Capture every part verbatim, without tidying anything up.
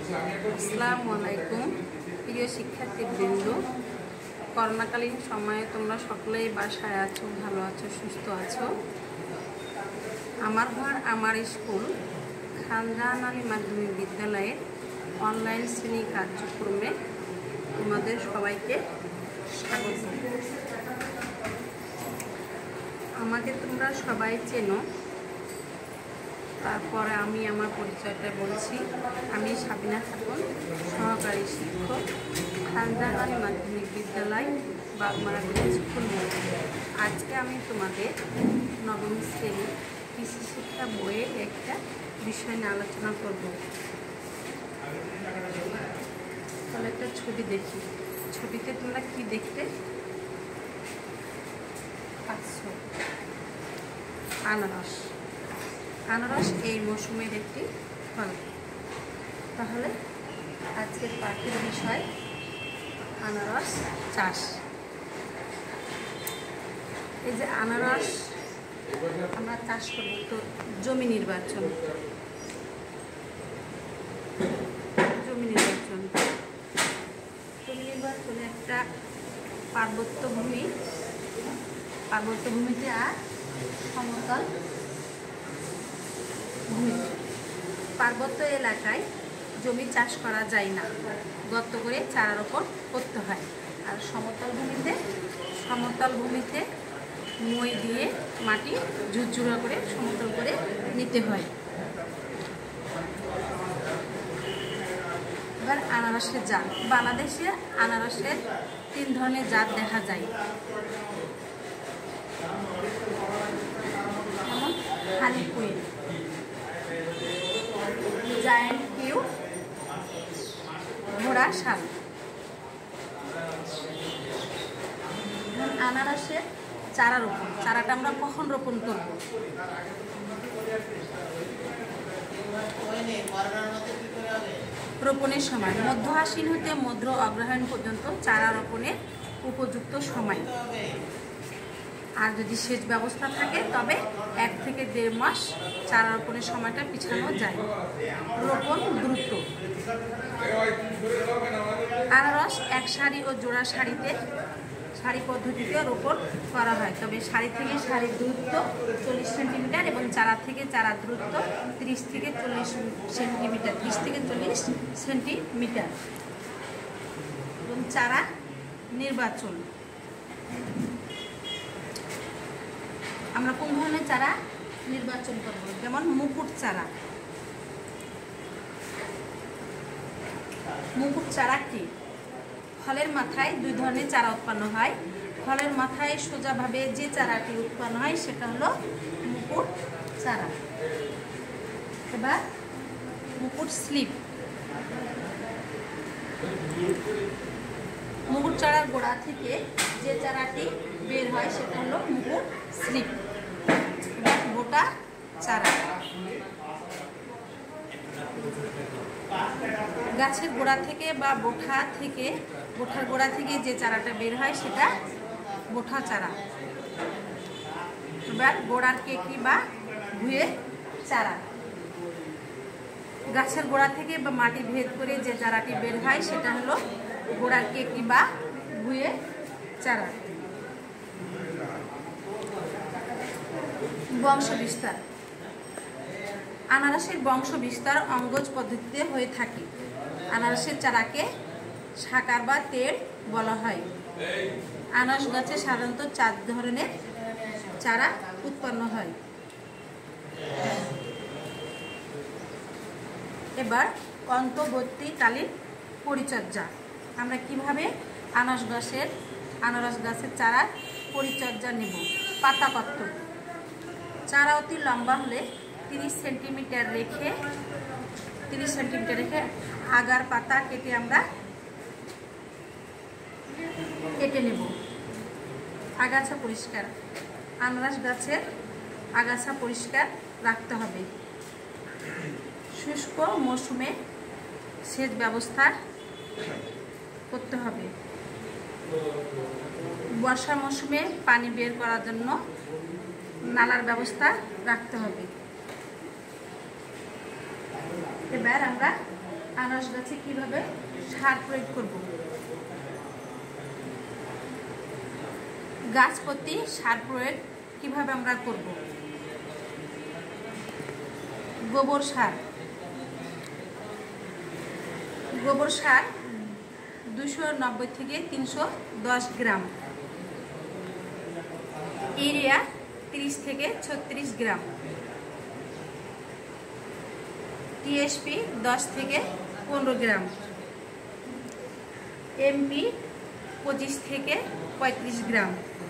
আসসালামু আলাইকুম প্রিয় শিক্ষার্থীবৃন্দ, করোনাকালীন সময়ে তোমরা সকলেই বাসায় আছো, ভালো আছো, সুস্থ আছো। আমার ঘর আমার স্কুল খানজাহান আলী মাধ্যমিক বিদ্যালয়ের অনলাইন শ্রেণী কার্যক্রমে তোমাদের সবাইকে স্বাগত। আমাকে তোমরা সবাই চেনো, তারপরে আমি আমার পরিচয়টা বলছি। আমি সাবিনা খাতুন, সহকারী শিক্ষক, খানজাহান আলী মাধ্যমিক বিদ্যালয়, বাগমারা স্কুল। আজকে আমি তোমাদের নবম শ্রেণী কৃষি শিক্ষা বইয়ের একটা বিষয় নিয়ে আলোচনা করব। তাহলে একটা ছবি দেখি। ছবিতে তোমরা কি দেখতে পাচ্ছ? আনারস। আনারস এই মৌসুমের একটি ফল। তাহলে আজকের পাঠের বিষয় আনারস চাষ। এই যে আনারস আমরা চাষ করব, তো জমি নির্বাচন জমি নির্বাচন জমি নির্বাচনে একটা পার্বত্য ভূমি পার্বত্য ভূমিতে আর সমতল ভূমি। পার্বত্য এলাকায় জমি চাষ করা যায় না, গর্ত করে চারা রোপণ করতে হয়। আর সমতল ভূমিতে সমতল ভূমিতে মই দিয়ে মাটি ঝুরঝুরা করে সমতল করে নিতে হয়। এবার আনারসের জাত। বাংলাদেশে আনারসের তিন ধরনের জাত দেখা যায়, যেমন হানি কুইন, জায়ান্ট কিউ, ঘোড়া শাল। আনারসের চারা রোপণ। চারাটা আমরা কখন রোপণ করব? রোপণের সময় মধ্য আশ্বিন হতে মধ্য অগ্রহায়ণ পর্যন্ত চারা রোপণের উপযুক্ত সময়। আর যদি সেচ ব্যবস্থা থাকে তবে এক থেকে দেড় মাস চারা রোপণের সময়টা পিছানো যায়। রোপণ দ্রুত। আনারস এক সারি ও জোড়া সারিতে সারি পদ্ধতিতে রোপণ করা হয়, তবে সারি থেকে সারির দূরত্ব চল্লিশ সেন্টিমিটার এবং চারা থেকে চারা দূরত্ব ত্রিশ থেকে চল্লিশ সেন্টিমিটার ত্রিশ থেকে চল্লিশ সেন্টিমিটার এবং চারা নির্বাচন। আমরা কোন ধরনের চারা নির্বাচন করব? যেমন মুকুট চারা। মুকুট চারা কি? ফলের মাথায় দুই ধরনের চারা উৎপন্ন হয়। ফলের মাথায় সোজাভাবে যে চারাটি উৎপন্ন হয় সেটা হলো মুকুট চারা। এবার মুকুট স্লিপ। মুকুট চারার গোড়া থেকে যে চারাটি বের হয় সেটা হলো মুকুট স্লিপ। এবার বোটা চারা। গাছের গোড়া থেকে বা বোঠা থেকে বোঠার গোড়া থেকে যে চারাটা বের হয় সেটা বোঠা চারা। এবার গোড়ার কেকি বা ভুঁয়ে চারা। গাছের গোড়া থেকে বা মাটি ভেদ করে যে চারাটি বের হয় সেটা হলো গোড়ার কেকি বা ভুঁয়ে চারা। বংশ বিস্তার। আনারসের বংশ বিস্তার অঙ্গজ পদ্ধতিতে হয়ে থাকে। আনারসের চারাকে সাকার বা তেড় বলা হয়। আনারস গাছে সাধারণত চার ধরনের চারা উৎপন্ন হয়। এবার অন্তর্বর্তীকালীন পরিচর্যা। আমরা কিভাবে আনারস গাছের আনারস গাছের চারা পরিচর্যা নেব? পাতাপত্র। চারা অতি লম্বা হলে তিরিশ সেন্টিমিটার রেখে তিরিশ সেন্টিমিটার রেখে আগার পাতা কেটে আমরা কেটে নেব। আগাছা পরিষ্কার। আনারস গাছের আগাছা পরিষ্কার রাখতে হবে। শুষ্ক মৌসুমে সেচ ব্যবস্থা করতে হবে। বর্ষা মৌসুমে পানি বের করার জন্য নালার ব্যবস্থা রাখতে হবে। এবার আমরা আনারস গাছে কিভাবে সার প্রয়োগ করব। গাছ প্রতি সার প্রয়োগ কিভাবে আমরা করব। গোবর সার, গোবর সার দুশো নব্বই থেকে তিনশো দশ গ্রাম, ইউরিয়া তিরিশ থেকে ছত্রিশ গ্রাম, টিএসপি দশ থেকে পনেরো গ্রাম, এমপি পঁচিশ থেকে পঁয়ত্রিশ গ্রাম,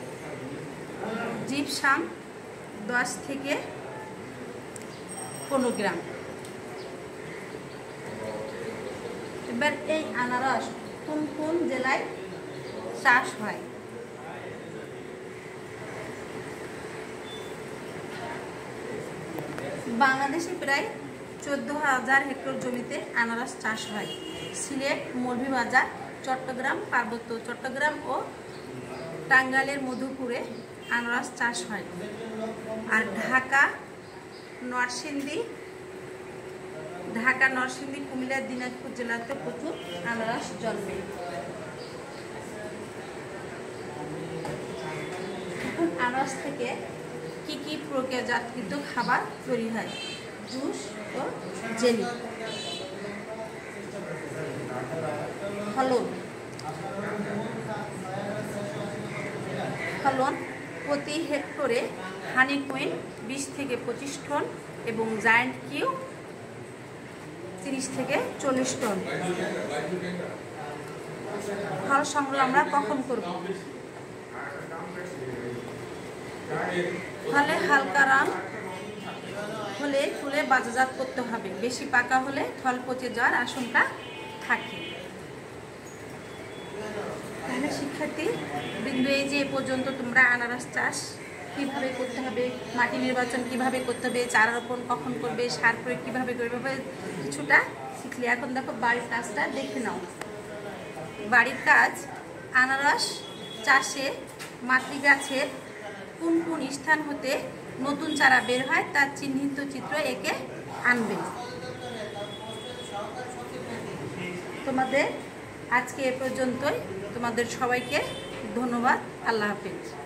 জিপসাম দশ থেকে পনেরো গ্রাম। এবার এই আনারস কোন কোন জেলায় চাষ হয়। বাংলাদেশে প্রায় চোদ্দ হাজার হেক্টর জমিতে আনারস চাষ হয়। সিলেট, মৌলভীবাজার, চট্টগ্রাম, পার্বত্য চট্টগ্রাম ও টাঙ্গাইলের মধুপুরে আনারস চাষ হয়। আর ঢাকা, নরসিংদী, ঢাকা নরসিংদী, কুমিল্লা, দিনাজপুর জেলাতে প্রচুর আনারস জন্মে। এখন আনারস থেকে কি কি প্রক্রিয়াজাতকৃত খাবার তৈরি হয়। জুস ও জেলি। ফলন, ফলন প্রতি হেক্টরে হানি কুইন বিশ থেকে পঁচিশ টন এবং জায়ান্ট কিউ তিরিশ থেকে চল্লিশ টন। ফল সংগ্রহ আমরা কখন করব। ফলে হালকা রং হলে তুলে বাজারজাত করতে হবে। বেশি পাকা হলে ফল পচে যাওয়ার আশঙ্কা থাকে। তাহলে শিক্ষার্থী বিন্দু এই যে এ পর্যন্ত তোমরা আনারস চাষ কীভাবে করতে হবে, মাটি নির্বাচন কিভাবে করতে হবে, চারা রোপণ কখন করবে, সার প্রয়োগ কীভাবে করবে কিছুটা শিখলে। এখন দেখো বাড়ির কাজটা দেখে নাও। বাড়ির কাজ, আনারস চাষে মাতৃ গাছের কোন কোন স্থান হতে নতুন চারা বের হয় তার চিহ্নিত চিত্র এঁকে আনবে। তোমাদের আজকে এ পর্যন্তই। তোমাদের সবাইকে ধন্যবাদ। আল্লাহ হাফেজ।